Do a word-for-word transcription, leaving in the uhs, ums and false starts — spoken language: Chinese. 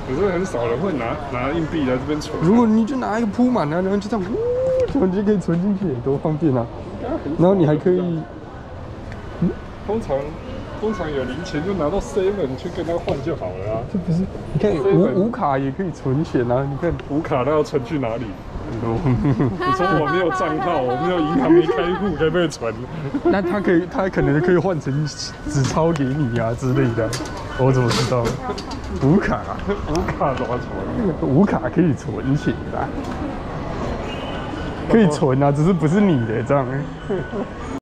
可是很少人会拿拿硬币来这边存。 如果你就拿一个铺满啊，然后就这样，呜，你就可以存进去，多方便啊！然后你还可以， 嗯，通常通常有零钱就拿到 seven 去跟他换就好了啊。 这不是？你看无无卡也可以存钱啊！你看无卡那要存去哪里？你说我没有账号，我没有银行没开户，可不可以存？ 那他可以，他可能可以换成纸钞给你啊之类的。我怎么知道？无卡， 无卡怎么存？ 无卡可以存钱的，可以存啊，只是不是你的这样。